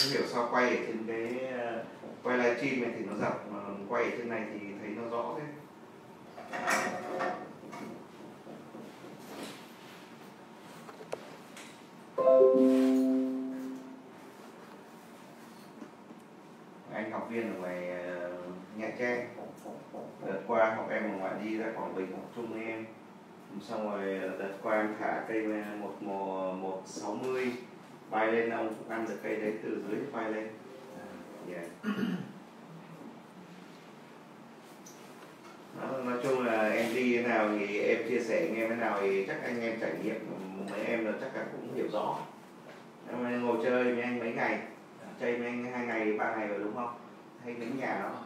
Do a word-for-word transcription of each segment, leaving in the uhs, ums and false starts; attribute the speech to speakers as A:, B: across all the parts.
A: hiểu sao quay ở trên cái quay livestream này thì nó dập, mà quay ở trên này thì thấy nó rõ thế. Anh học viên ở ngoài Nha Trang, đợt qua học em ở ngoài đi ra Quảng Bình học chung với em, xong rồi đợt qua em thả cây một một sáu mươi bay lên, ông cũng ăn được cây đấy từ dưới bay lên. Yeah. Đó, nói chung là em đi thế nào thì em chia sẻ anh em thế nào thì chắc anh em trải nghiệm, mấy em là chắc là cũng hiểu rõ. Em ngồi chơi với anh mấy ngày, chơi với anh hai ngày ba ngày rồi đúng không? Hay đến nhà đó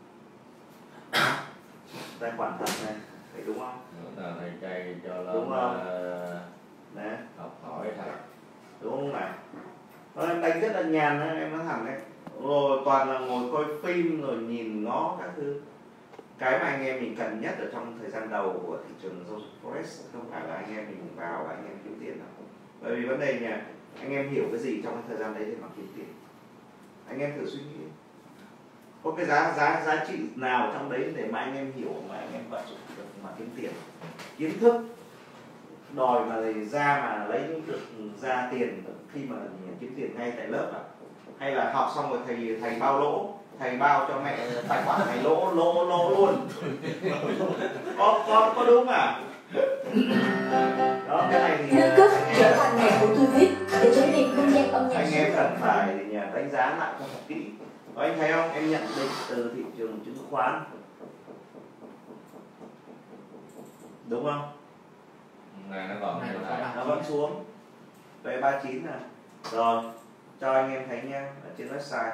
A: tài khoản thật này, phải đúng không?
B: Là thầy chơi cho là
A: đúng không? Đấy.
B: Học hỏi thật.
A: Đúng không nào? Em đánh rất là nhàn đấy, em nói thẳng đấy. Rồi toàn là ngồi coi phim rồi nhìn ngó các thứ. Cái mà anh em mình cần nhất ở trong thời gian đầu của thị trường giao dịch Forex không phải là anh em mình vào và anh em kiếm tiền đâu. Bởi vì vấn đề là anh em hiểu cái gì trong cái thời gian đấy để mà kiếm tiền. Anh em thử suy nghĩ. Có cái giá giá giá trị nào trong đấy để mà anh em hiểu mà anh em vận dụng được mà kiếm tiền. Kiến thức đòi mà ra mà lấy được ra tiền khi mà kiếm tiền ngay tại lớp à? Hay là học xong rồi thầy thầy bao lỗ, thầy bao cho mẹ tài khoản này lỗ lỗ lỗ luôn. có có có đúng à? Đó, cái này thì
C: nâng cấp trở thành ngày của tôi viết để trải nghiệm không gian âm nhạc.
A: Anh em cần phải đánh giá lại cho thật kỹ. Và anh thấy không, em nhận định từ thị trường chứng khoán đúng không?
B: Này nó còn này
A: nó, nó vẫn xuống về ba mươi chín này. Rồi cho anh em thấy nha, ở trên website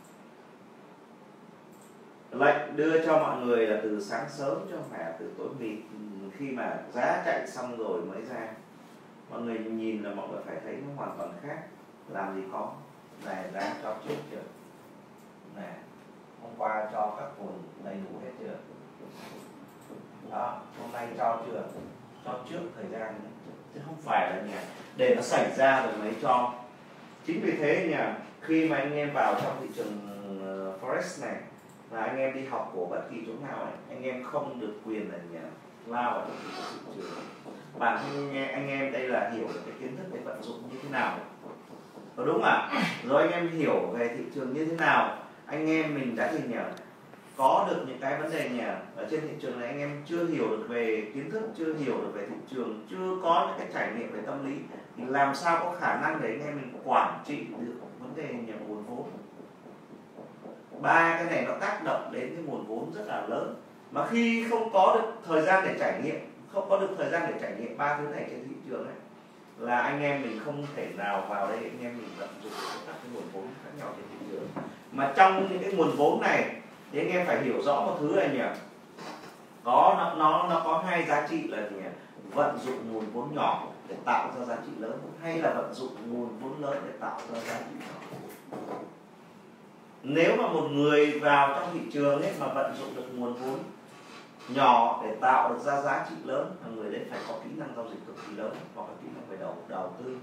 A: lệnh đưa cho mọi người là từ sáng sớm chứ không phải là từ tối mịt, khi mà giá chạy xong rồi mới ra. Mọi người nhìn là mọi người phải thấy nó hoàn toàn khác. Làm gì có này, giá cho trước chưa này, hôm qua cho các nguồn đầy đủ hết chưa đó, hôm nay cho chưa, cho trước thời gian chứ không phải là nhà để nó xảy ra rồi mới cho. Chính vì thế nhỉ, khi mà anh em vào trong thị trường Forex này là anh em đi học của bất kỳ chỗ nào ấy, anh em không được quyền là nhà lao ở trong thị trường. Bản thân anh em đây là hiểu được cái kiến thức để vận dụng như thế nào, có đúng à? Rồi anh em hiểu về thị trường như thế nào, anh em mình đã thì nhỉ có được những cái vấn đề nhỉ ở trên thị trường này, anh em chưa hiểu được về kiến thức, chưa hiểu được về thị trường, chưa có những cái trải nghiệm về tâm lý thì làm sao có khả năng để anh em mình quản trị được vấn đề nhà nguồn vốn. Ba cái này nó tác động đến cái nguồn vốn rất là lớn, mà khi không có được thời gian để trải nghiệm, không có được thời gian để trải nghiệm ba thứ này trên thị trường ấy, là anh em mình không thể nào vào đây anh em mình vận dụng các cái nguồn vốn khác nhau trên thị trường. Mà trong những cái nguồn vốn này thì anh em phải hiểu rõ một thứ này nhỉ, có nó nó nó có hai giá trị là gì nhỉ? Vận dụng nguồn vốn nhỏ để tạo ra giá trị lớn, hay là vận dụng nguồn vốn lớn để tạo ra giá trị nhỏ. Nếu mà một người vào trong thị trường ấy mà vận dụng được nguồn vốn nhỏ để tạo được ra giá trị lớn, là người đấy phải có kỹ năng giao dịch cực kỳ lớn, hoặc là kỹ năng về đầu đầu tư,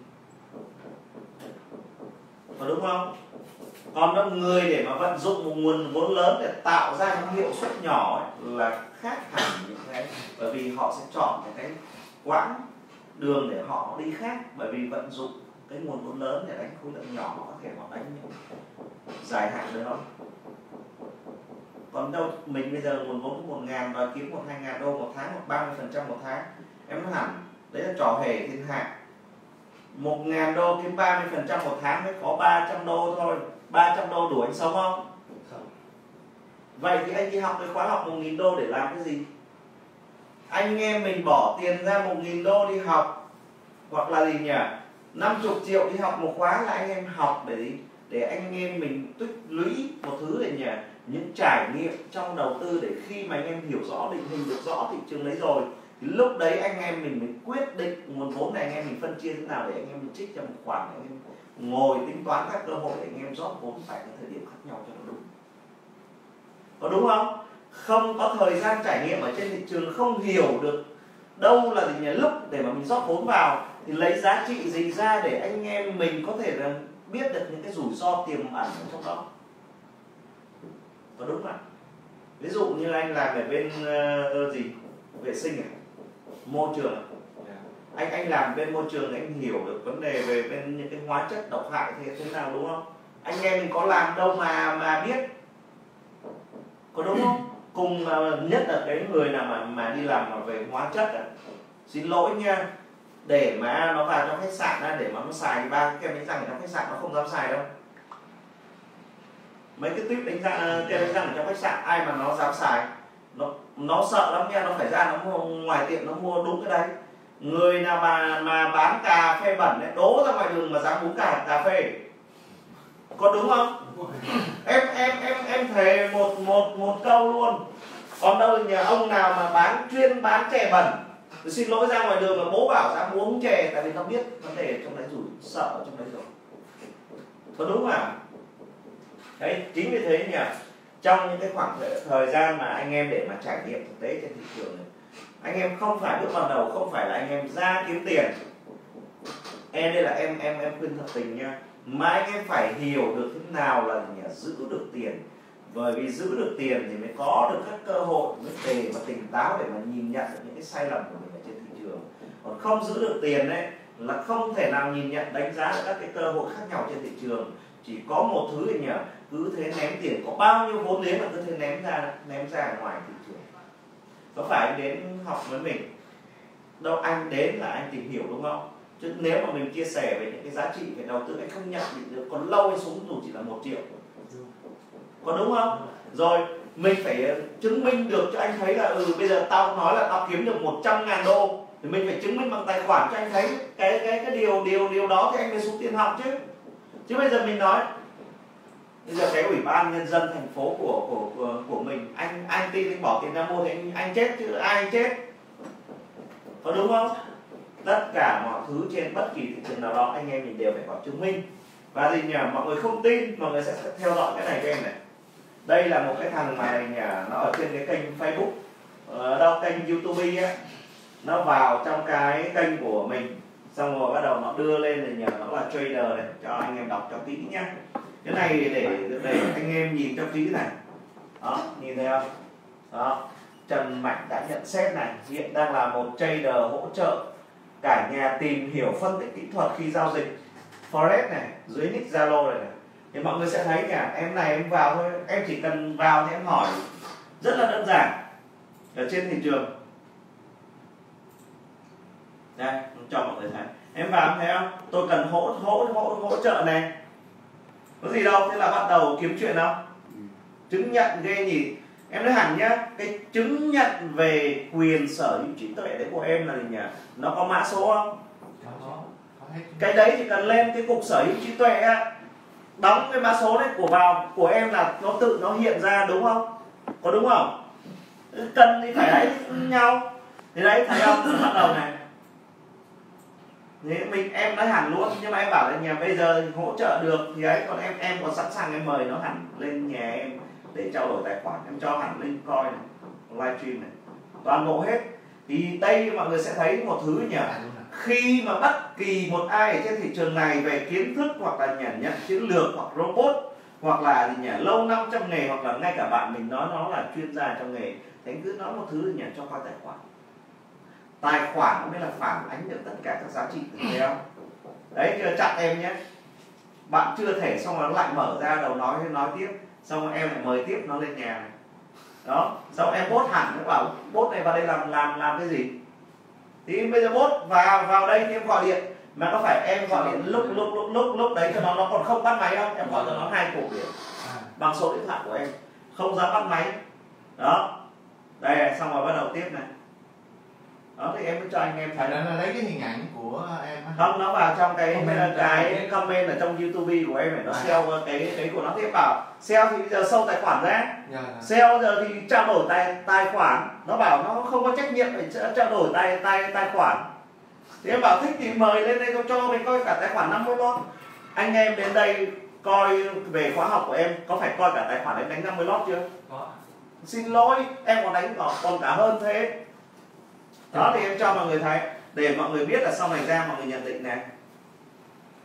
A: có đúng không? Còn đó người để mà vận dụng một nguồn vốn lớn để tạo ra những hiệu suất nhỏ ấy, là khác hẳn những cái, bởi vì họ sẽ chọn những cái quãng đường để họ đi khác, bởi vì vận dụng cái nguồn vốn lớn để đánh khối lượng nhỏ, họ có thể họ đánh những dài hạn được không? Còn đâu mình bây giờ nguồn vốn một ngàn và kiếm một hai ngàn đô một tháng, một ba mươi phần trăm một tháng, em nói hẳn đấy là trò hề thiên hạ. Một ngàn đô kiếm ba mươi phần trăm một tháng mới có ba trăm đô thôi, ba trăm đô đủ anh sống không? Không. Vậy thì anh đi học cái khóa học một nghìn đô để làm cái gì? Anh em mình bỏ tiền ra một nghìn đô đi học, hoặc là gì nhỉ, năm mươi triệu đi học một khóa, là anh em học để để anh em mình tích lũy một thứ để nhỉ, những trải nghiệm trong đầu tư, để khi mà anh em hiểu rõ, định hình được rõ thị trường đấy rồi thì lúc đấy anh em mình mới quyết định nguồn vốn này anh em mình phân chia thế nào để anh em mình trích cho một khoản, anh em ngồi tính toán các cơ hội để anh em rót vốn tại cái thời điểm khác nhau cho nó đúng, có đúng không? Không có thời gian trải nghiệm ở trên thị trường, không hiểu được đâu là gì nhỉ, lúc để mà mình rót vốn vào thì lấy giá trị gì ra để anh em mình có thể là biết được những cái rủi ro tiềm ẩn ở trong đó. Có đúng không ạ? Ví dụ như anh làm ở bên uh, gì vệ sinh à? Môi trường à? anh anh làm bên môi trường anh hiểu được vấn đề về bên những cái hóa chất độc hại thì thế nào, đúng không? Anh em mình có làm đâu mà mà biết, có đúng không? Cùng nhất là cái người nào mà mà đi làm mà về hóa chất à, xin lỗi nha, để mà nó vào trong khách sạn á, để mà nó xài ba cái kem đánh răng ở trong khách sạn nó không dám xài đâu. Mấy cái tuyếp đánh răng kem đánh răng ở trong khách sạn ai mà nó dám xài, nó nó sợ lắm nha, nó phải ra nó mua ngoài tiệm nó mua đúng cái đấy. Người nào mà mà bán cà phê bẩn ấy, đố ra ngoài đường mà dám uống cả cà phê, có đúng không? em em em em thề một một một câu luôn. Còn đâu nhà ông nào mà bán chuyên bán chè bẩn, xin lỗi ra ngoài đường mà bố bảo dám uống chè, tại vì nó biết vấn đề trong đấy rồi, sợ trong đấy rồi, có đúng không ạ? Đấy, chính vì thế nhỉ, trong những cái khoảng thời gian mà anh em để mà trải nghiệm thực tế trên thị trường này, anh em không phải bước vào đầu, không phải là anh em ra kiếm tiền. Em đây là em em em khuyên thật tình nha, mà anh em phải hiểu được thế nào là nhỉ, giữ được tiền. Bởi vì giữ được tiền thì mới có được các cơ hội, mới để mà tỉnh táo để mà nhìn nhận được những cái sai lầm của mình ở trên thị trường. Còn không giữ được tiền đấy là không thể nào nhìn nhận đánh giá được các cái cơ hội khác nhau trên thị trường. Chỉ có một thứ thì nhỉ, cứ thế ném tiền, có bao nhiêu vốn liếng là cứ thế ném ra ném ra ở ngoài thị trường. Có phải anh đến học với mình đâu, anh đến là anh tìm hiểu đúng không? Chứ nếu mà mình chia sẻ về những cái giá trị về đầu tư, anh không nhận định được, còn lâu hay xuống dù chỉ là một triệu, có đúng không? Rồi mình phải chứng minh được cho anh thấy là ừ bây giờ tao nói là tao kiếm được một trăm ngàn đô, thì mình phải chứng minh bằng tài khoản cho anh thấy cái cái cái điều điều điều đó thì anh mới xuống tiền học chứ. Chứ bây giờ mình nói bây giờ cái ủy ban nhân dân thành phố của của của, của mình, anh anh tin anh bỏ tiền ra mua thì anh, anh chết chứ ai anh chết, có đúng không? Tất cả mọi thứ trên bất kỳ thị trường nào đó anh em mình đều phải có chứng minh. Và gì nhỉ, mọi người không tin, mọi người sẽ theo dõi cái này cho em này. Đây là một cái thằng mà nhỉ, nó ở trên cái kênh Facebook, ở đâu kênh YouTube á, nó vào trong cái kênh của mình, xong rồi bắt đầu nó đưa lên này nhờ nó là trader này, cho anh em đọc cho kỹ nhá. Cái này để để anh em nhìn cho kỹ này, đó nhìn thấy không? Đó, Trần Mạnh đã nhận xét này, hiện đang là một trader hỗ trợ cả nhà tìm hiểu phân tích kỹ thuật khi giao dịch Forex này, dưới nick Zalo này, này. Thì mọi người sẽ thấy cả em này em vào thôi, em chỉ cần vào thì em hỏi rất là đơn giản ở trên thị trường. Đây, cho mọi người thấy. Em vào em thấy không? Tôi cần hỗ hỗ hỗ hỗ trợ này. Có gì đâu, thế là bắt đầu kiếm chuyện không? Chứng nhận ghê nhỉ. Em nói hẳn nhá, cái chứng nhận về quyền sở hữu trí tuệ đấy của em là gì nhỉ? Nó có mã số không? Cái đấy chỉ cần lên cái cục sở hữu trí tuệ á, đóng cái mã số đấy của vào của em là nó tự nó hiện ra, đúng không? Có đúng không? Cần thì phải ấy nhau. Thì đấy thấy không? Bắt đầu này. Thế mình em nói hẳn luôn, nhưng mà em bảo là nhà bây giờ hỗ trợ được thì ấy, còn em em có sẵn sàng em mời nó hẳn lên nhà em để trao đổi tài khoản, em cho hẳn link coi này, livestream này, toàn bộ hết. Thì đây mọi người sẽ thấy một thứ nhỉ, khi mà bất kỳ một ai ở trên thị trường này về kiến thức hoặc là nhận nhận chiến lược hoặc robot hoặc là gì nhỉ, lâu năm trong nghề, hoặc là ngay cả bạn mình nói nó là chuyên gia trong nghề, thì anh cứ nói một thứ nhỉ, cho coi tài khoản. Tài khoản mới là phản ánh được tất cả các giá trị, thấy không? Đấy, chưa chặn em nhé. Bạn chưa thể xong rồi nó lại mở ra đầu nói nói tiếp, xong rồi em lại mời tiếp nó lên nhà này. Đó, xong em bốt hẳn, nó bảo bốt này vào đây làm làm làm cái gì? Thì bây giờ bốt vào vào đây thì em gọi điện, mà có phải em gọi điện lúc lúc lúc lúc lúc đấy cho nó nó còn không bắt máy không? Em gọi cho nó hai cuộc điện bằng số điện thoại của em, không dám bắt máy. Đó, đây xong rồi bắt đầu tiếp này. Đó thì em mới cho anh em thấy.
D: Là lấy cái hình ảnh của em.
A: Không, nó vào trong cái comment, cái comment ở trong YouTube của em này, nó sell cái cái của nó, thì em bảo sell thì bây giờ sâu tài khoản ra.
D: Yeah.
A: Sell giờ thì trao đổi tài tài khoản, nó bảo nó không có trách nhiệm để trao đổi tài tài tài khoản. Thì em bảo thích thì mời lên đây cho mình coi cả tài khoản năm mươi lót. Anh em đến đây coi về khóa học của em, có phải coi cả tài khoản em đánh năm mươi lót chưa? Có. Xin lỗi, em còn đánh còn cả hơn thế. Đó thì em cho mọi người thấy, để mọi người biết là sau này ra mọi người nhận định này.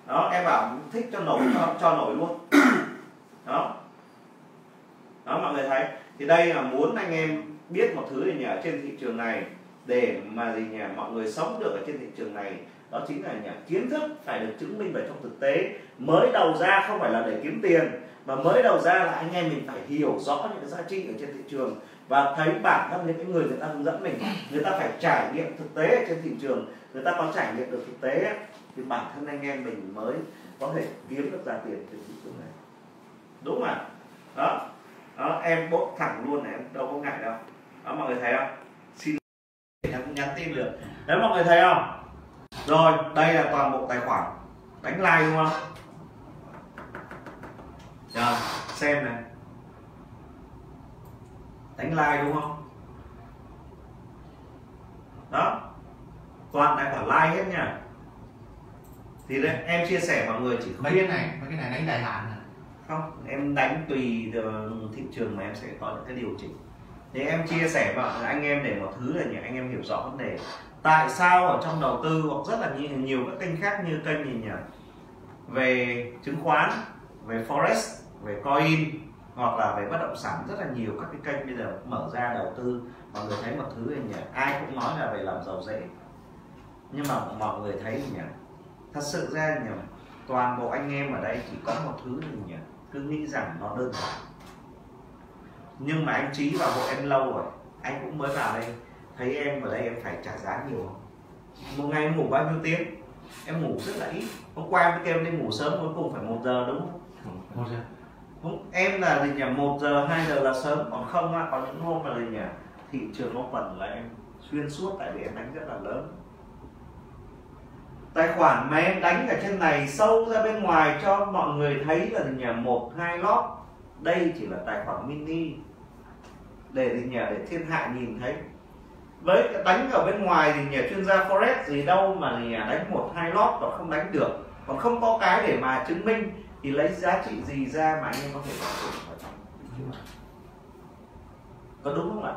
A: Đó, em bảo thích cho nổi cho, cho nổi luôn. Đó. Đó mọi người thấy. Thì đây là muốn anh em biết một thứ gì nhỉ, ở trên thị trường này để mà gì nhỉ, mọi người sống được ở trên thị trường này, đó chính là nhỉ, kiến thức phải được chứng minh vào trong thực tế. Mới đầu ra không phải là để kiếm tiền, mà mới đầu ra là anh em mình phải hiểu rõ những cái giá trị ở trên thị trường và thấy bản thân những cái người người ta hướng dẫn mình, người ta phải trải nghiệm thực tế ở trên thị trường, người ta có trải nghiệm được thực tế thì bản thân anh em mình mới có thể kiếm được ra tiền trên thị trường này, đúng mà. Đó, đó em bốt thẳng luôn này, em đâu có ngại đâu. Đó mọi người thấy không? Xin nhắn, nhắn tin được. Đấy mọi người thấy không? Rồi, đây là toàn bộ tài khoản. Đánh like đúng không? Rồi, xem này. Đánh like đúng không? Đó. Toàn tài khoản like hết nha. Thì đấy, em chia sẻ mọi người chỉ
D: mấy cái này, mấy cái này đánh dài hạn à?
A: Không, em đánh tùy thị trường mà em sẽ có những cái điều chỉnh. Thì em chia sẻ với anh em để một thứ là nhỉ, anh em hiểu rõ vấn đề. Tại sao ở trong đầu tư hoặc rất là nhiều, nhiều các kênh khác như kênh gì nhỉ, về chứng khoán, về forex, về coin hoặc là về bất động sản, rất là nhiều các cái kênh bây giờ mở ra đầu tư. Mọi người thấy một thứ này nhỉ, ai cũng nói là về làm giàu dễ, nhưng mà mọi người thấy nhỉ, thật sự ra nhỉ, toàn bộ anh em ở đây chỉ có một thứ gì nhỉ, cứ nghĩ rằng nó đơn giản. Nhưng mà anh Trí vào hội em lâu rồi, anh cũng mới vào đây, thấy em ở đây em phải trả giá nhiều không? Một ngày em ngủ bao nhiêu tiếng? Em ngủ rất là ít. Hôm qua em kêu em đi ngủ sớm, cuối cùng phải một giờ đúng không?
D: Một giờ.
A: Không, em là gì nhỉ, một giờ, hai giờ là sớm, còn không á, có những hôm là gì nhỉ, thị trường nó phần là em xuyên suốt, tại vì em đánh rất là lớn. Tài khoản mà em đánh ở trên này sâu ra bên ngoài cho mọi người thấy là gì nhỉ, một hai lót. Đây chỉ là tài khoản mini để gì nhỉ, để thiên hạ nhìn thấy. Với đánh ở bên ngoài thì nhỉ, chuyên gia forex gì đâu mà gì nhỉ, đánh một hai lót còn không đánh được, còn không có cái để mà chứng minh thì lấy giá trị gì ra mà anh em có thể sử dụng ở trong thị trường. Có đúng không ạ?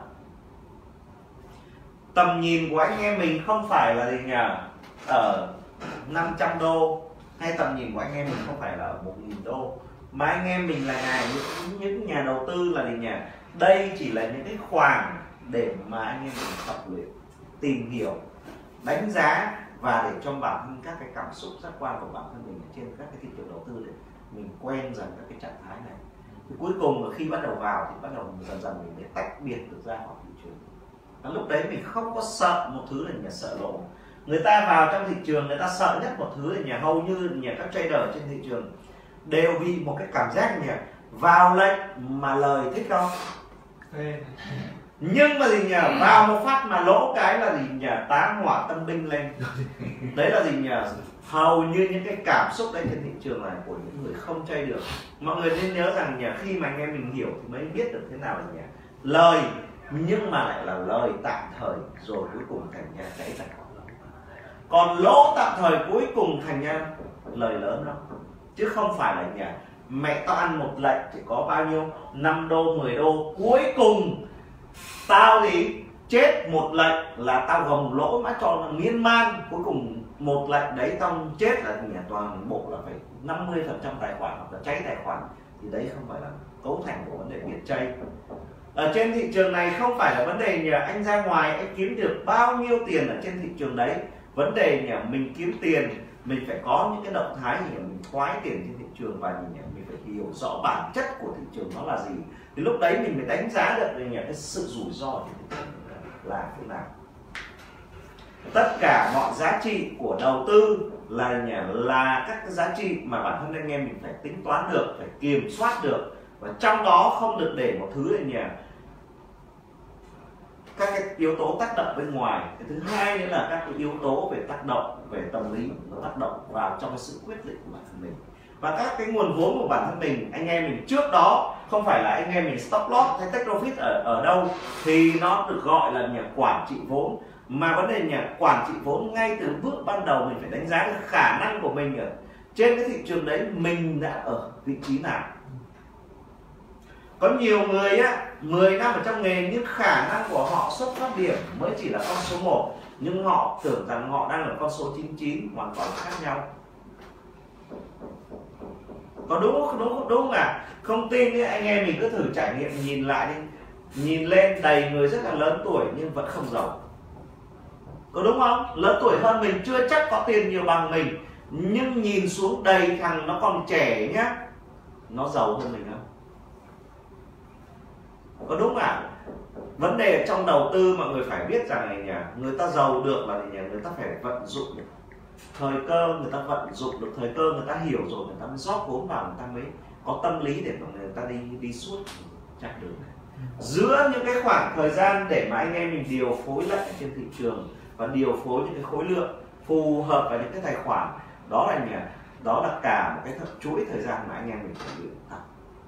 A: Tầm nhìn của anh em mình không phải là gì nhỉ, ở năm trăm đô, hay tầm nhìn của anh em mình không phải là ở một nghìn đô, mà anh em mình là nhà, những, những nhà đầu tư là gì nhỉ, đây chỉ là những cái khoản để mà anh em mình tập luyện, tìm hiểu, đánh giá và để cho bản thân các cái cảm xúc giác quan của bản thân mình ở trên các cái thị trường đầu tư để mình quen dần các cái trạng thái này. Thì cuối cùng là khi bắt đầu vào thì bắt đầu dần dần mình mới tách biệt được ra khỏi thị trường. Và lúc đấy mình không có sợ một thứ là nhà sợ lỗ. Người ta vào trong thị trường, người ta sợ nhất một thứ là nhà, hầu như nhà các trader trên thị trường đều bị một cái cảm giác nhỉ, vào lệnh mà lời thích không, nhưng mà gì nhỉ, vào một phát mà lỗ cái là gì nhỉ, tá hỏa tâm binh lên. Đấy là gì nhỉ, hầu như những cái cảm xúc đấy trên thị trường này của những người không chơi được. Mọi người nên nhớ rằng nhỉ, khi mà anh em mình hiểu thì mới biết được thế nào là nhỉ, lời nhưng mà lại là lời tạm thời rồi cuối cùng thành ra gãy tài khoản. Còn lỗ tạm thời cuối cùng thành ra lời lớn đâu, chứ không phải là nhỉ, mẹ tao ăn một lệnh chỉ có bao nhiêu năm đô mười đô, cuối cùng tao gì chết một lệnh là tao gồng lỗ mà cho là miên man, cuối cùng một lệnh đấy tao chết là nhỉ, toàn bộ là phải năm mươi phần trăm tài khoản hoặc là cháy tài khoản. Thì đấy không phải là cấu thành của vấn đề biệt chay. Ở trên thị trường này không phải là vấn đề nhỉ, anh ra ngoài anh kiếm được bao nhiêu tiền ở trên thị trường đấy. Vấn đề nhỉ, mình kiếm tiền mình phải có những cái động thái gì mình thoái tiền trên thị trường, và nhỉ, mình phải hiểu rõ bản chất của thị trường nó là gì, thì lúc đấy mình mới đánh giá được nhỉ, cái sự rủi ro trên thị trường là thế nào. Tất cả mọi giá trị của đầu tư là nhỉ, là các cái giá trị mà bản thân anh em mình phải tính toán được, phải kiểm soát được, và trong đó không được để một thứ này nhỉ, các cái yếu tố tác động bên ngoài. Cái thứ hai nữa là các cái yếu tố về tác động về tâm lý, nó tác động vào trong cái sự quyết định của bản thân mình. Và các cái nguồn vốn của bản thân mình, anh em mình trước đó không phải là anh em mình stop loss hay take profit ở ở đâu thì nó được gọi là nhà quản trị vốn. Mà vấn đề nhà quản trị vốn ngay từ bước ban đầu mình phải đánh giá được khả năng của mình ở trên cái thị trường đấy, mình đã ở vị trí nào. Có nhiều người á, mười năm ở trong nghề nhưng khả năng của họ xuất phát điểm mới chỉ là con số một, nhưng họ tưởng rằng họ đang ở con số chín mươi chín, hoàn toàn khác nhau. Có đúng không? Đúng không? Đúng không à? Không tin thì anh em mình cứ thử trải nghiệm, nhìn lại đi. Nhìn lên đầy người rất là lớn tuổi nhưng vẫn không giàu. Có đúng không? Lớn tuổi hơn mình, chưa chắc có tiền nhiều bằng mình, nhưng nhìn xuống đầy thằng nó còn trẻ nhá, nó giàu hơn mình không? Có đúng không ạ? Vấn đề trong đầu tư mọi người phải biết rằng này nhỉ, người ta giàu được là nhỉ, người ta phải vận dụng được thời cơ, người ta vận dụng được thời cơ, người ta hiểu rồi, người ta mới rót vốn vào, người ta mới có tâm lý để người ta đi đi suốt chặng đường này. Giữa những cái khoảng thời gian để mà anh em mình điều phối lại trên thị trường và điều phối những cái khối lượng phù hợp vào những cái tài khoản, đó là nhỉ, đó là cả một cái chuỗi thời gian mà anh em mình phải luyện tập.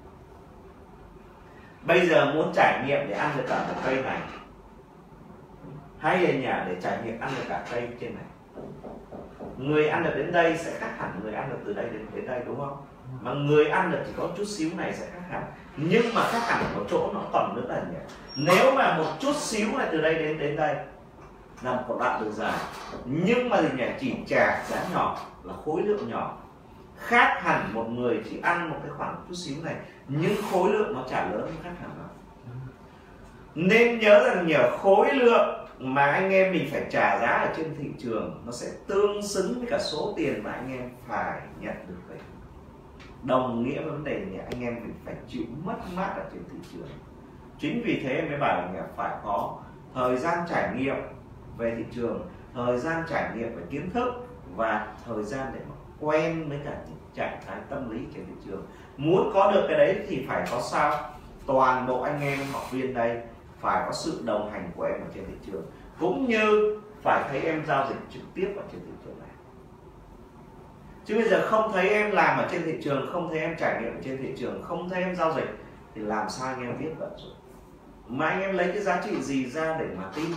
A: Bây giờ muốn trải nghiệm để ăn được cả một cây này, hay là nhà để trải nghiệm ăn được cả cây trên này, người ăn được đến đây sẽ khác hẳn người ăn được từ đây đến đến đây, đúng không? Mà người ăn được chỉ có chút xíu này sẽ khác hẳn, nhưng mà khác hẳn một chỗ nó còn nữa là nhỉ, nếu mà một chút xíu này từ đây đến đến đây là một đoạn đường dài, nhưng mà gì nhỉ, chỉ trả giá nhỏ là khối lượng nhỏ, khác hẳn một người chỉ ăn một cái khoảng chút xíu này nhưng khối lượng nó trả lớn, nó khác hẳn đó. Nên nhớ rằng nhờ khối lượng mà anh em mình phải trả giá ở trên thị trường nó sẽ tương xứng với cả số tiền mà anh em phải nhận được về, đồng nghĩa với vấn đề là anh em mình phải chịu mất mát ở trên thị trường. Chính vì thế em mới bảo là phải có thời gian trải nghiệm về thị trường, thời gian trải nghiệm về kiến thức và thời gian để mà quen với cả những trạng thái tâm lý trên thị trường. Muốn có được cái đấy thì phải có sao? Toàn bộ anh em học viên đây phải có sự đồng hành của em ở trên thị trường, cũng như phải thấy em giao dịch trực tiếp ở trên thị trường này. Chứ bây giờ không thấy em làm ở trên thị trường, không thấy em trải nghiệm ở trên thị trường, không thấy em giao dịch thì làm sao anh em biết vận dụng? Mà anh em lấy cái giá trị gì ra để mà tin?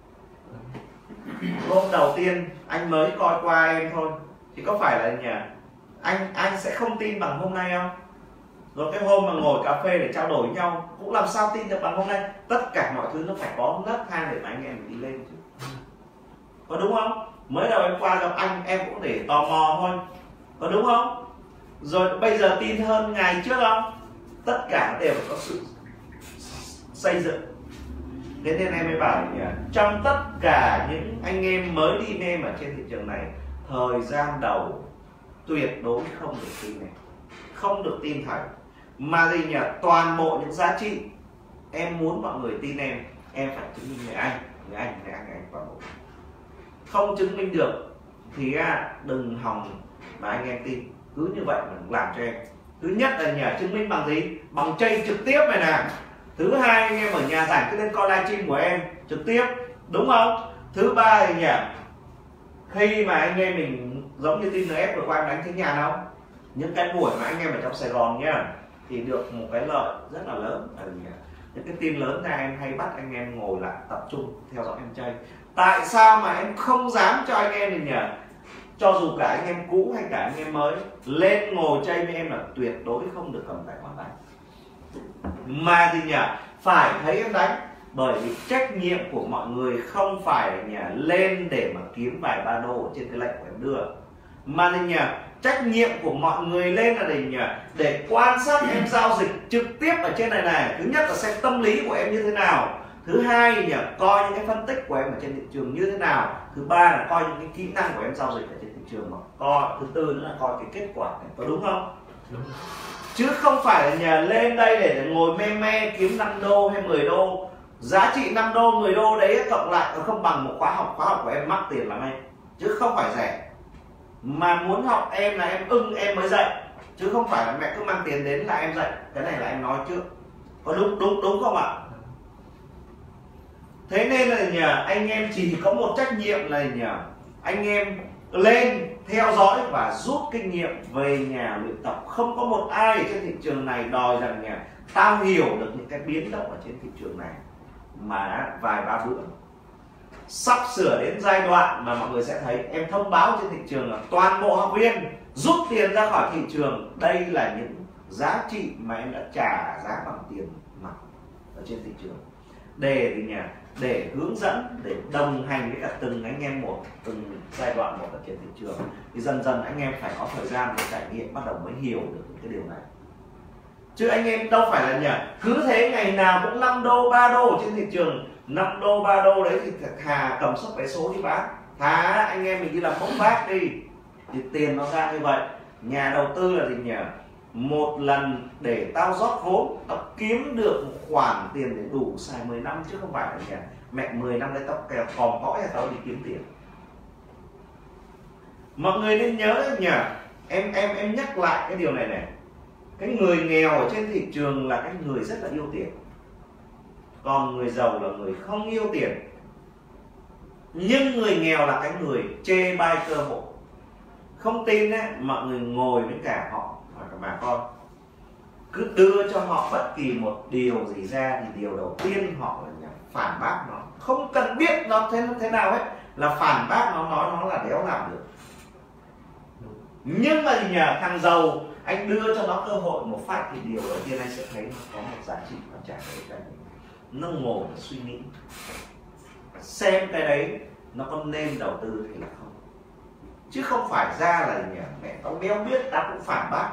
A: Hôm đầu tiên anh mới coi qua em thôi thì có phải là nhỉ, anh anh sẽ không tin bằng hôm nay không? Rồi cái hôm mà ngồi cà phê để trao đổi với nhau cũng làm sao tin được bằng hôm nay? Tất cả mọi thứ nó phải có nấc thang để mà anh em đi lên chứ, có đúng không? Mới đầu em qua gặp anh em cũng để tò mò thôi, có đúng không? Rồi bây giờ tin hơn ngày trước không? Tất cả đều có sự xây dựng. Thế nên em mới bảo nhỉ, trong tất cả những anh em mới đi em ở trên thị trường này, thời gian đầu tuyệt đối không được tin này, không được tin thầy, mà gì nhỉ, toàn bộ những giá trị em muốn mọi người tin em, em phải chứng minh người anh, người anh, người anh, người anh toàn bộ. Không chứng minh được thì à, đừng hòng mà anh em tin, cứ như vậy mà làm cho em. Thứ nhất là nhỉ, chứng minh bằng gì? Bằng chơi trực tiếp này nè. Thứ hai, anh em ở nhà rảnh cứ lên coi livestream của em trực tiếp, đúng không? Thứ ba thì nhỉ, khi mà anh em mình giống như tin en ép vừa qua em đánh thấy nhà không? Những cái buổi mà anh em ở trong Sài Gòn nhá, thì được một cái lợi rất là lớn là gì? Những cái tin lớn ra em hay bắt anh em ngồi lại tập trung theo dõi em chơi. Tại sao mà em không dám cho anh em mình nhỉ, cho dù cả anh em cũ hay cả anh em mới lên ngồi chơi với em là tuyệt đối không được cầm tài khoản đánh, mà thì nhỉ, phải thấy em đánh. Bởi vì trách nhiệm của mọi người không phải là nhỉ, lên để mà kiếm vài ba đô trên cái lệnh của em đưa, mà thì nhỉ, trách nhiệm của mọi người lên là để nhỉ, để quan sát em giao dịch trực tiếp ở trên này này. Thứ nhất là xem tâm lý của em như thế nào, thứ hai nhỉ, coi những cái phân tích của em ở trên thị trường như thế nào, thứ ba là coi những cái kỹ năng của em giao dịch ở trên thị trường, mà coi thứ tư nữa là coi cái kết quả này, có đúng không? Đúng. Chứ không phải là nhà lên đây để ngồi me me kiếm năm đô hay mười đô. Giá trị năm đô, mười đô đấy cộng lại nó không bằng một khóa học. Khóa học của em mắc tiền lắm em, chứ không phải rẻ. Mà muốn học em là em ưng em mới dạy, chứ không phải là mẹ cứ mang tiền đến là em dạy. Cái này là em nói trước, có đúng đúng đúng không ạ? Thế nên là nhờ anh em chỉ có một trách nhiệm là nhờ anh em lên theo dõi và rút kinh nghiệm về nhà luyện tập. Không có một ai ở trên thị trường này đòi rằng nhà tao hiểu được những cái biến động ở trên thị trường này mà vài ba bữa. Sắp sửa đến giai đoạn mà mọi người sẽ thấy em thông báo trên thị trường là toàn bộ học viên rút tiền ra khỏi thị trường. Đây là những giá trị mà em đã trả giá bằng tiền mặt ở trên thị trường, để thì nhà để hướng dẫn, để đồng hành với cả từng anh em một, từng giai đoạn một ở trên thị trường. Thì dần dần anh em phải có thời gian để trải nghiệm, bắt đầu mới hiểu được những cái điều này. Chứ anh em đâu phải là nhỉ, cứ thế ngày nào cũng năm đô, ba đô ở trên thị trường, năm đô, ba đô đấy thì thà cầm suất vé số đi bán, thà anh em mình đi làm bốc vác đi, thì tiền nó ra như vậy. Nhà đầu tư là gì nhỉ? Một lần để tao rót vốn, tao kiếm được một khoản tiền để đủ xài mười năm, chứ không phải là nhỉ mẹ mười năm đấy tao kèo còm cõi là tao đi kiếm tiền. Mọi người nên nhớ nhỉ, em em em nhắc lại cái điều này này. Cái người nghèo ở trên thị trường là cái người rất là yêu tiền, còn người giàu là người không yêu tiền. Nhưng người nghèo là cái người chê bai cơ hội. Không tin ấy, mọi người ngồi với cả họ và cả bà con, cứ đưa cho họ bất kỳ một điều gì ra thì điều đầu tiên họ là phản bác nó, không cần biết nó thế thế nào hết, là phản bác nó, nói nó là đéo làm được. Nhưng mà gì nhỉ, thằng giàu anh đưa cho nó cơ hội một phát thì điều đầu tiên anh sẽ thấy nó có một giá trị nó trả đấy cho anh. Nó ngồi và suy nghĩ xem cái đấy nó có nên đầu tư hay là không, chứ không phải ra là nhỉ mẹ tao đéo biết tao cũng phản bác.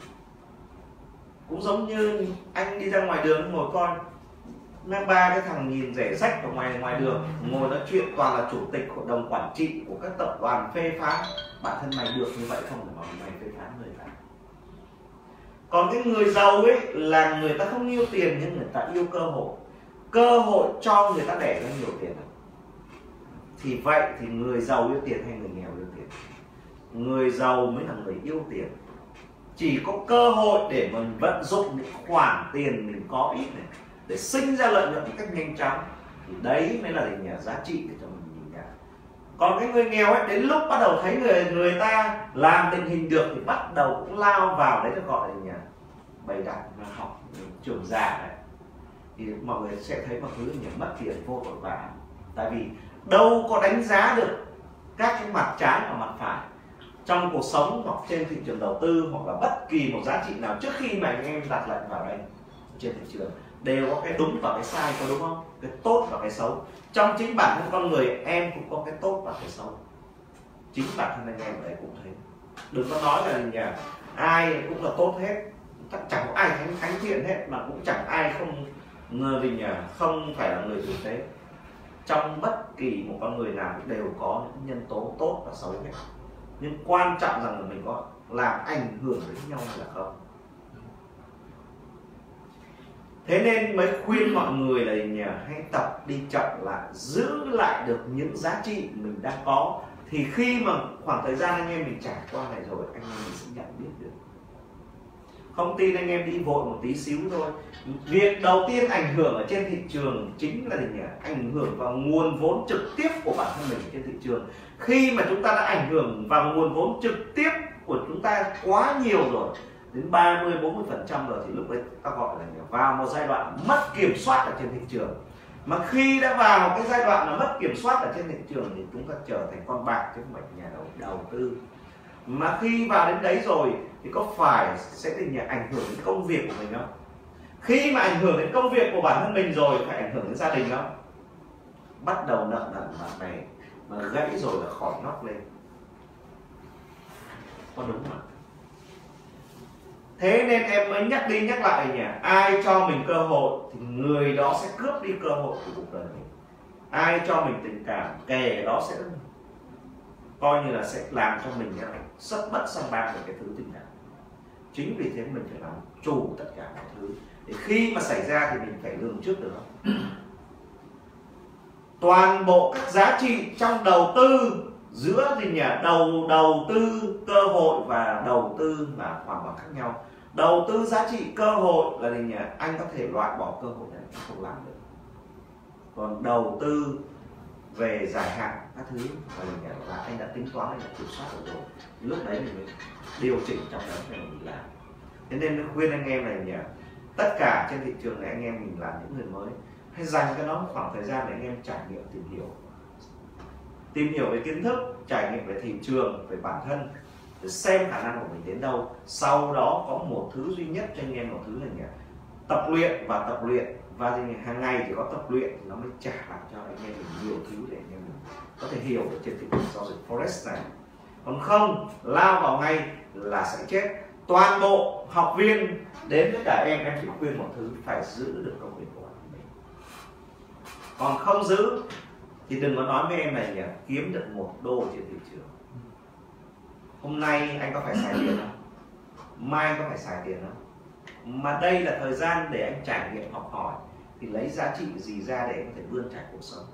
A: Cũng giống như anh đi ra ngoài đường ngồi coi mang ba cái thằng nhìn rẻ rách ở ngoài ngoài đường ngồi nói chuyện, toàn là chủ tịch hội đồng quản trị của các tập đoàn phê phán. Bản thân mày được như vậy không để mà mày phê phán người khác. Còn cái người giàu ấy là người ta không yêu tiền nhưng người ta yêu cơ hội. Cơ hội cho người ta đẻ ra nhiều tiền. Thì vậy thì người giàu yêu tiền hay người nghèo yêu tiền? Người giàu mới là người yêu tiền. Chỉ có cơ hội để mình vận dụng những khoản tiền mình có ít này để sinh ra lợi nhuận một cách nhanh chóng, thì đấy mới là gì giá trị để cho mình nhìn nhận. Còn cái người nghèo ấy, đến lúc bắt đầu thấy người người ta làm tình hình được thì bắt đầu cũng lao vào, đấy được gọi là gì bày đặt mà học trường giả đấy. Thì mọi người sẽ thấy mọi thứ như mất tiền vô tội vạ, tại vì đâu có đánh giá được các cái mặt trái và mặt phải trong cuộc sống hoặc trên thị trường đầu tư, hoặc là bất kỳ một giá trị nào trước khi mà anh em đặt lệnh vào đây trên thị trường đều có cái đúng và cái sai, có đúng không? Cái tốt và cái xấu. Trong chính bản thân con người em cũng có cái tốt và cái xấu. Chính bản thân anh em ở đây cũng thế. Đừng có nói là nhà ai cũng là tốt hết, chẳng có ai thánh thánh thiện hết, mà cũng chẳng ai không ngờ gì nhỉ không phải là người tử tế. Trong bất kỳ một con người nào cũng đều có những nhân tố tốt và xấu hết. Nhưng quan trọng rằng là mình có làm ảnh hưởng đến nhau hay là không. Thế nên mới khuyên mọi người là nhỉ, hãy tập đi chậm lại, giữ lại được những giá trị mình đang có. Thì khi mà khoảng thời gian anh em mình trải qua này rồi, anh em mình sẽ nhận biết được. Không tin anh em đi vội một tí xíu thôi. Việc đầu tiên ảnh hưởng ở trên thị trường chính là gì nhỉ? Ảnh hưởng vào nguồn vốn trực tiếp của bản thân mình trên thị trường. Khi mà chúng ta đã ảnh hưởng vào nguồn vốn trực tiếp của chúng ta quá nhiều rồi, đến ba mươi bốn mươi phần trăm rồi, thì lúc đấy ta gọi là vào một giai đoạn mất kiểm soát ở trên thị trường. Mà khi đã vào cái giai đoạn là mất kiểm soát ở trên thị trường thì chúng ta trở thành con bạc chứ không phải nhà đầu, đầu tư. Mà khi vào đến đấy rồi thì có phải sẽ thì ảnh hưởng đến công việc của mình không? Khi mà ảnh hưởng đến công việc của bản thân mình rồi, phải ảnh hưởng đến gia đình không? Bắt đầu nợ nần bạn bè, mà gãy rồi là khỏi nóc lên. Có đúng không? Thế nên em mới nhắc đi nhắc lại nhỉ, ai cho mình cơ hội thì người đó sẽ cướp đi cơ hội của cuộc đời mình. Ai cho mình tình cảm, kẻ đó sẽ coi như là sẽ làm cho mình sất bất sang bang về cái thứ tình cảm. Chính vì thế mình phải làm chủ tất cả mọi thứ, để khi mà xảy ra thì mình phải lường trước được. Toàn bộ các giá trị trong đầu tư giữa gì nhỉ, đầu đầu tư cơ hội và đầu tư là hoàn toàn khác nhau. Đầu tư giá trị cơ hội là gì nhỉ, anh có thể loại bỏ cơ hội này, anh không làm được. Còn đầu tư về dài hạn các thứ là, gì nhỉ, là anh đã tính toán, anh đã kiểm soát được rồi, lúc đấy mình mới điều chỉnh trong đó để mình làm. Thế nên mình khuyên anh em này nhỉ, tất cả trên thị trường này anh em mình là những người mới, hãy dành cho nó một khoảng thời gian để anh em trải nghiệm, tìm hiểu tìm hiểu về kiến thức, trải nghiệm về thị trường, về bản thân, để xem khả năng của mình đến đâu. Sau đó có một thứ duy nhất cho anh em, một thứ là nhỉ, tập luyện và tập luyện và thì hàng ngày chỉ có tập luyện thì nó mới trả lại cho anh em mình nhiều thứ để anh em mình có thể hiểu được trên thị trường giao dịch forex này. Còn không lao vào ngay là sẽ chết. Toàn bộ học viên đến với cả em em chỉ khuyên một thứ, phải giữ được công việc của mình. Còn không giữ thì đừng có nói với em này nhỉ, kiếm được một đô trên thị trường. Hôm nay anh có phải xài tiền không? Mai anh có phải xài tiền không? Mà đây là thời gian để anh trải nghiệm học hỏi, thì lấy giá trị gì ra để anh có thể vươn trải cuộc sống.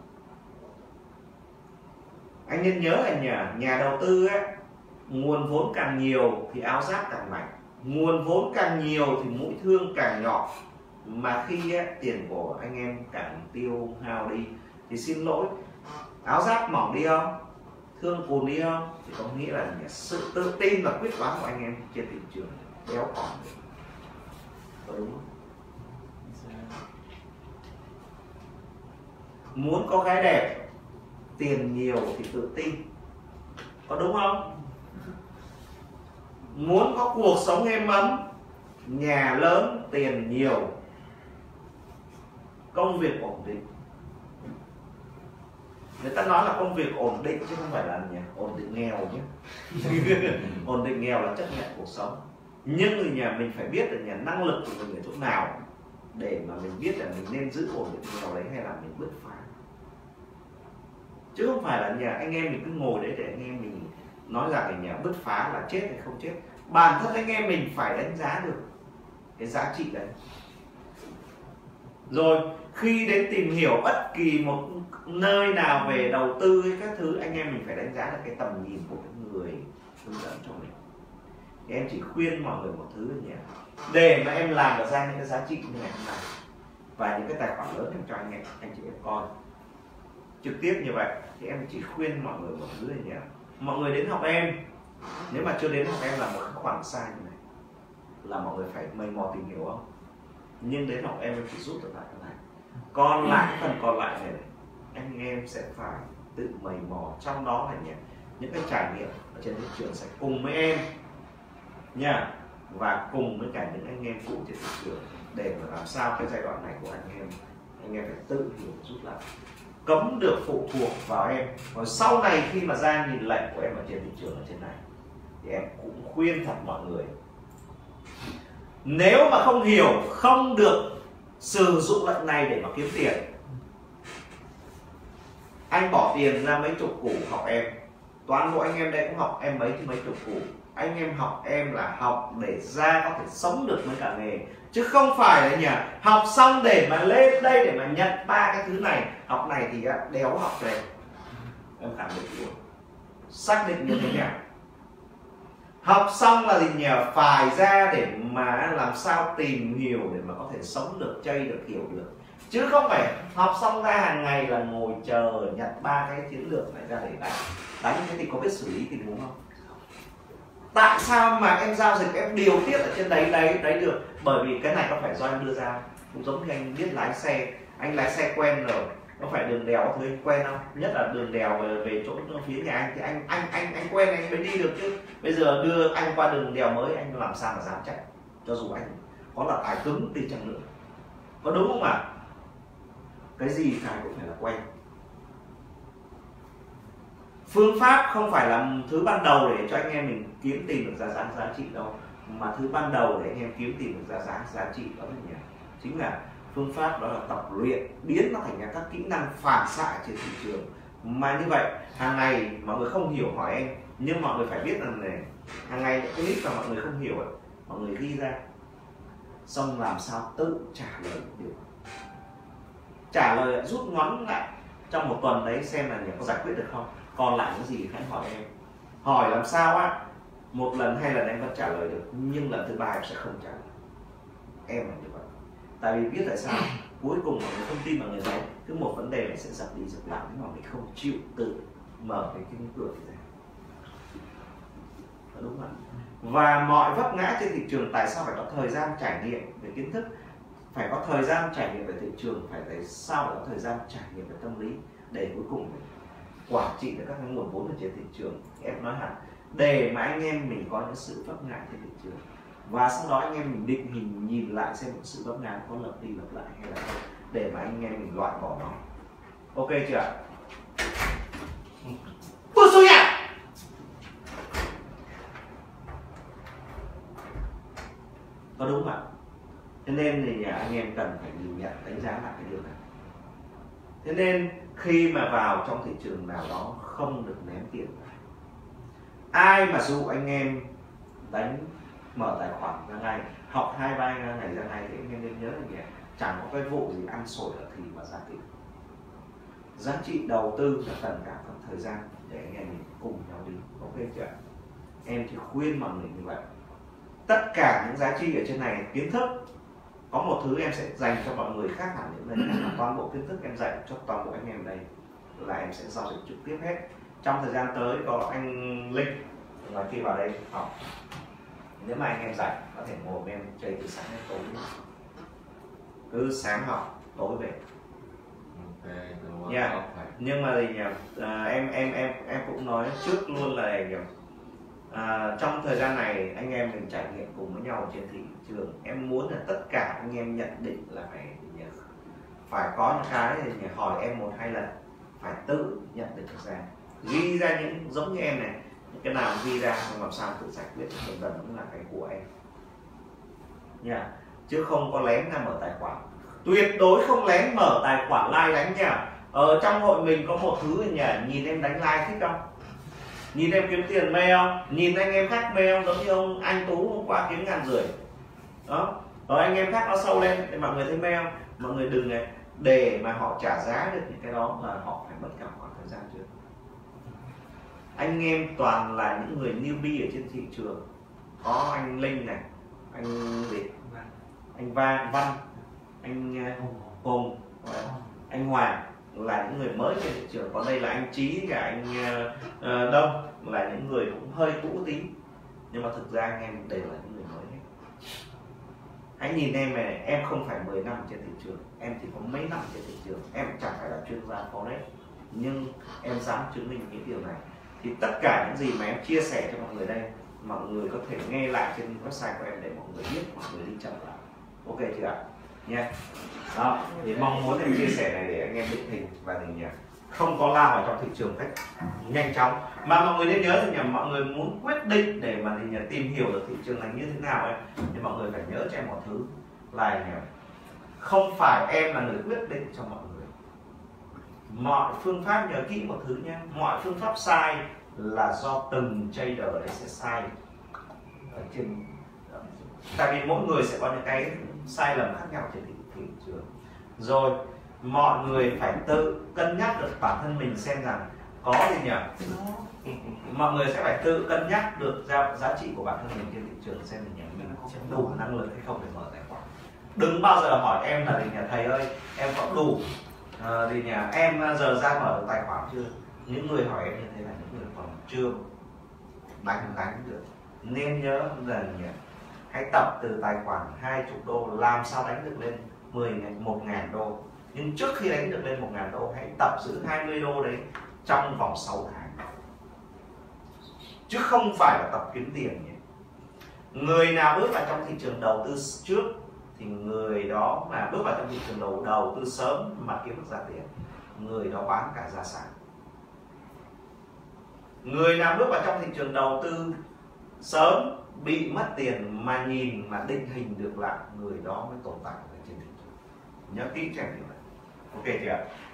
A: Anh nên nhớ là nhà, nhà đầu tư ấy, nguồn vốn càng nhiều thì áo giáp càng mạnh, nguồn vốn càng nhiều thì mũi thương càng nhỏ. Mà khi ấy, tiền của anh em càng tiêu hao đi thì xin lỗi, áo giáp mỏng đi không, thương cùn đi không, thì có nghĩa là sự tự tin và quyết đoán của anh em trên thị trường béo còm. Có đúng không? Muốn có gái đẹp, tiền nhiều thì tự tin, có đúng không? Muốn có cuộc sống êm ấm, nhà lớn, tiền nhiều, công việc ổn định. Người ta nói là công việc ổn định chứ không phải là nhà ổn định nghèo nhé. Ổn định nghèo là chấp nhận cuộc sống. Nhưng người nhà mình phải biết là nhà năng lực của mình ở chỗ nào để mà mình biết là mình nên giữ ổn định nghèo đấy hay là mình bứt phá. Chứ không phải là nhà anh em mình cứ ngồi đấy để anh em mình nói rằng là nhà bứt phá là chết hay không chết. Bản thân anh em mình phải đánh giá được cái giá trị đấy. Rồi khi đến tìm hiểu bất kỳ một nơi nào về đầu tư hay các thứ, anh em mình phải đánh giá được cái tầm nhìn của cái người hướng dẫn cho mình. Thì em chỉ khuyên mọi người một thứ là nhỉ, để mà em làm được ra những cái giá trị như ngày hôm nay và những cái tài khoản lớn em cho anh em anh chị em coi trực tiếp như vậy, thì em chỉ khuyên mọi người một thứ là nhỉ, mọi người đến học em, nếu mà chưa đến học em là một khoảng sai như này, là mọi người phải mày mò tìm hiểu không, nhưng đến học em em chỉ giúp được lại cái này, còn lại cái phần còn lại này anh em sẽ phải tự mày mò, trong đó là nhỉ, những cái trải nghiệm ở trên thị trường sẽ cùng với em nha, và cùng với cả những anh em cũ trên thị trường, để mà làm sao cái giai đoạn này của anh em anh em phải tự hiểu rút lại, cấm được phụ thuộc vào em. Và sau này khi mà ra nhìn lệnh của em ở trên thị trường ở trên này, thì em cũng khuyên thật mọi người, nếu mà không hiểu, không được sử dụng lệnh này để mà kiếm tiền, anh bỏ tiền ra mấy chục củ học em, toàn bộ anh em đây cũng học em mấy chứ mấy chục củ, anh em học em là học để ra có thể sống được với cả nghề, chứ không phải là nhỉ học xong để mà lên đây để mà nhận ba cái thứ này, học này thì đéo học về. Em khẳng định luôn, xác định như thế nào, học xong là gì nhỉ, phải ra để mà làm sao tìm hiểu để mà có thể sống được, chơi được, hiểu được, chứ không phải học xong ra hàng ngày là ngồi chờ nhận ba cái chiến lược này ra để đánh. Đánh thế thì có biết xử lý tình huống không? Tại sao mà em giao dịch em điều tiết ở trên đấy đấy đấy được? Bởi vì cái này có phải do anh đưa ra, cũng giống như anh biết lái xe, anh lái xe quen rồi, có phải đường đèo thôi anh quen không? Nhất là đường đèo về, về chỗ phía nhà anh thì anh anh anh anh quen anh mới đi được, chứ bây giờ đưa anh qua đường đèo mới anh làm sao mà dám chạy, cho dù anh có là tải cứng đi chăng nữa, có đúng không ạ? À? Cái gì phải cũng phải là quen. Phương pháp không phải là thứ ban đầu để cho anh em mình kiếm tìm được giá giá giá trị đâu, mà thứ ban đầu để anh em kiếm tìm được giá giá giá trị đó là gì? Chính là phương pháp, đó là tập luyện, biến nó thành các kỹ năng phản xạ trên thị trường. Mà như vậy hàng ngày mọi người không hiểu hỏi em, nhưng mọi người phải biết rằng này, hàng ngày cái clip mà mọi người không hiểu ấy, mọi người ghi ra, xong làm sao tự trả lời được, trả lời rút ngắn lại trong một tuần đấy xem là có giải quyết được không, còn lại cái gì hãy hỏi em, hỏi làm sao á, một lần hai lần em vẫn trả lời được, nhưng lần thứ ba em sẽ không trả lời. Em là như vậy, tại vì biết tại sao cuối cùng mọi người không tin vào người đấy, cứ một vấn đề này sẽ dập đi dập lại, nhưng mà mình không chịu tự mở cái cánh cửa ra, đúng không? Và mọi vấp ngã trên thị trường tại sao phải có thời gian trải nghiệm về kiến thức, phải có thời gian trải nghiệm về thị trường, phải tại sao phải có thời gian trải nghiệm về tâm lý, để cuối cùng quản trị được các cái nguồn vốn ở trên thị trường. Em nói hẳn để mà anh em mình có những sự vấp ngã trên thị trường, và sau đó anh em mình định hình nhìn lại xem một sự vấp ngã có lặp đi lặp lại hay là không, để mà anh em mình loại bỏ nó. Ok chưa ạ? Ôi xui à! Có đúng không ạ? Thế nên thì anh em cần phải nhìn nhận đánh giá lại cái điều này. Thế nên khi mà vào trong thị trường nào đó không được ném tiền. Ai mà dụ anh em đánh mở tài khoản ra ngay, học hai ba ngày ra ngay thì anh em nên nhớ là gì? Chẳng có cái vụ gì ăn sổi ở thì mà ra tiền. Giá trị đầu tư là cần cả phần thời gian để anh em mình cùng nhau đi. Ok chưa? Em chỉ khuyên mọi người như vậy. Tất cả những giá trị ở trên này kiến thức, có một thứ em sẽ dành cho mọi người khác hẳn những đây, toàn bộ kiến thức em dạy cho toàn bộ anh em đây là em sẽ giao dịch trực tiếp hết. Trong thời gian tới có anh Linh là khi vào đây học, nếu mà anh em rảnh có thể ngồi em chơi từ sáng đến tối, cứ sáng học tối về.
B: Ok,
A: Yeah. Nhưng mà thì à, em em em em cũng nói trước luôn là à, trong thời gian này anh em mình trải nghiệm cùng với nhau trên thị trường, em muốn là tất cả anh em nhận định là phải phải có những cái thì hỏi em một hai lần, phải tự nhận định được ra, ghi ra những giống như em này, những cái nào ghi ra xong làm sao tự giải quyết dần dần cũng là cái của em nha. Yeah. Chứ không có lén ra mở tài khoản, tuyệt đối không lén mở tài khoản like đánh nha. Ở trong hội mình có một thứ nhỉ, nhìn em đánh like thích không? Nhìn em kiếm tiền mê không? Nhìn anh em khác mê không? Giống như ông anh Tú hôm qua kiếm ngàn rưỡi đó. Rồi anh em khác nó sâu lên thì mọi người thấy mê không? Mọi người đừng này, để mà họ trả giá được những cái đó là họ phải mất cả khoảng thời gian trước. Anh em toàn là những người newbie ở trên thị trường. Có anh Linh này, anh gì? Anh Va, Văn, anh Hùng, anh Hoàng là những người mới trên thị trường. Còn đây là anh Trí và anh uh, Đông là những người cũng hơi cũ tí, nhưng mà thực ra anh em đều là những người mới hết. Hãy nhìn em này, em không phải mười năm trên thị trường, em chỉ có mấy năm trên thị trường, em chẳng phải là chuyên gia forex, nhưng em dám chứng minh những điều này. Thì tất cả những gì mà em chia sẻ cho mọi người đây, mọi người có thể nghe lại trên website của em để mọi người biết, mọi người đi chậm lại. Ok chưa ạ? Nha. Đó, thì mong muốn em chia sẻ này để anh em định hình và định nhỉ, không có lao vào trong thị trường cách nhanh chóng. Mà mọi người nên nhớ thì mọi người muốn quyết định để mà thì tìm hiểu được thị trường này như thế nào ấy, thì mọi người phải nhớ cho em một thứ là không phải em là người quyết định cho mọi người. Mọi phương pháp, nhớ kỹ một thứ nhé, mọi phương pháp sai là do từng trader đấy sẽ sai ở trên, tại vì mỗi người sẽ có những cái sai lầm khác nhau trên thị, thị trường. Rồi mọi người phải tự cân nhắc được bản thân mình xem rằng có gì nhỉ, mọi người sẽ phải tự cân nhắc được giá, giá trị của bản thân mình trên thị trường, xem mình mình có đủ năng lực hay không để mở tài khoản. Đừng bao giờ hỏi em là gì nhỉ, thầy ơi em có đủ à, gì nhỉ, em giờ ra mở được tài khoản chưa. Những người hỏi em như thế là những người còn chưa đánh đánh được. Nên nhớ rằng nhỉ, hãy tập từ tài khoản hai mươi đô làm sao đánh được lên mười ngàn, một ngàn đô. Nhưng trước khi đánh được lên một ngàn đô, hãy tập giữ hai mươi đô đấy trong vòng sáu tháng, chứ không phải là tập kiếm tiền nhé. Người nào bước vào trong thị trường đầu tư trước thì người đó mà bước vào trong thị trường đầu đầu tư sớm mà kiếm được ra tiền, người đó bán cả gia sản. Người nào bước vào trong thị trường đầu tư sớm bị mất tiền mà nhìn mà định hình được lại, người đó mới tồn tại ở trên thị trường. Nhớ kỹ cho em như vậy. Ok chưa?